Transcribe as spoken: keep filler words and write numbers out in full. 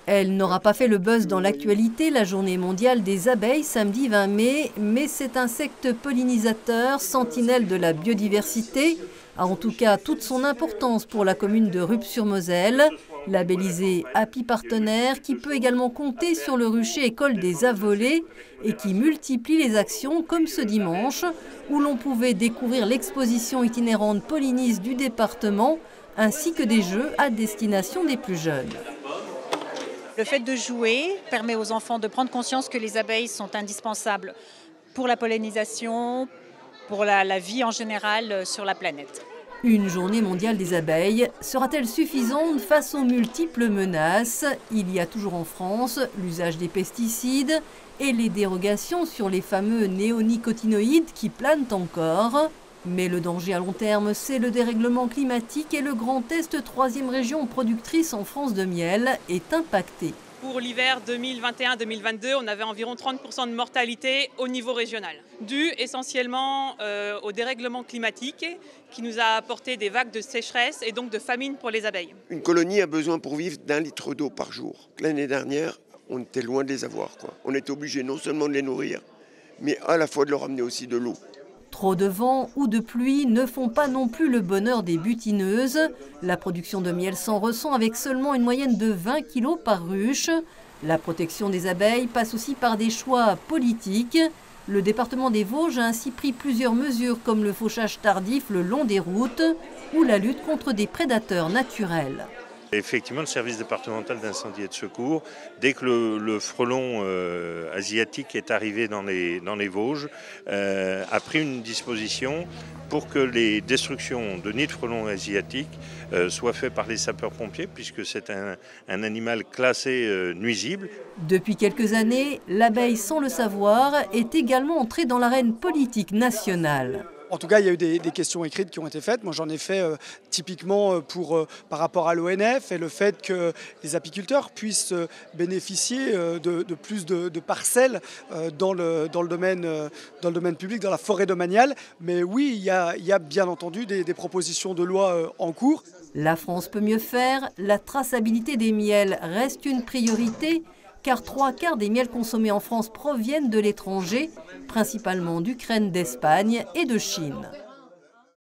Elle n'aura pas fait le buzz dans l'actualité, la journée mondiale des abeilles samedi vingt mai, mais cet insecte pollinisateur, sentinelle de la biodiversité, a en tout cas toute son importance pour la commune de Rupt-sur-Moselle, labellisé Happy Partenaire, qui peut également compter sur le rucher École des Avolées et qui multiplie les actions comme ce dimanche, où l'on pouvait découvrir l'exposition itinérante pollinis du département, ainsi que des jeux à destination des plus jeunes. Le fait de jouer permet aux enfants de prendre conscience que les abeilles sont indispensables pour la pollinisation, pour la, la vie en général sur la planète. Une journée mondiale des abeilles sera-t-elle suffisante face aux multiples menaces? Il y a toujours en France l'usage des pesticides et les dérogations sur les fameux néonicotinoïdes qui planent encore. Mais le danger à long terme, c'est le dérèglement climatique et le Grand Est, troisième région productrice en France de miel, est impacté. Pour l'hiver deux mille vingt et un deux mille vingt-deux, on avait environ trente pour cent de mortalité au niveau régional, dû essentiellement euh, au dérèglement climatique qui nous a apporté des vagues de sécheresse et donc de famine pour les abeilles. Une colonie a besoin pour vivre d'un litre d'eau par jour. L'année dernière, on était loin de les avoir, quoi. On était obligé non seulement de les nourrir, mais à la fois de leur amener aussi de l'eau. Trop de vent ou de pluie ne font pas non plus le bonheur des butineuses. La production de miel s'en ressent avec seulement une moyenne de vingt kilos par ruche. La protection des abeilles passe aussi par des choix politiques. Le département des Vosges a ainsi pris plusieurs mesures comme le fauchage tardif le long des routes ou la lutte contre des prédateurs naturels. Effectivement, le service départemental d'incendie et de secours, dès que le, le frelon euh, asiatique est arrivé dans les, dans les Vosges, euh, a pris une disposition pour que les destructions de nids de frelons asiatiques euh, soient faites par les sapeurs-pompiers, puisque c'est un, un animal classé euh, nuisible. Depuis quelques années, l'abeille, sans le savoir, est également entrée dans l'arène politique nationale. En tout cas, il y a eu des, des questions écrites qui ont été faites. Moi, j'en ai fait euh, typiquement pour, euh, par rapport à l'O N F et le fait que les apiculteurs puissent euh, bénéficier euh, de, de plus de, de parcelles euh, dans, le, dans, le domaine, euh, dans le domaine public, dans la forêt domaniale. Mais oui, il y a, il y a bien entendu des, des propositions de loi euh, en cours. La France peut mieux faire. La traçabilité des miels reste une priorité, car trois quarts des miels consommés en France proviennent de l'étranger, principalement d'Ukraine, d'Espagne et de Chine.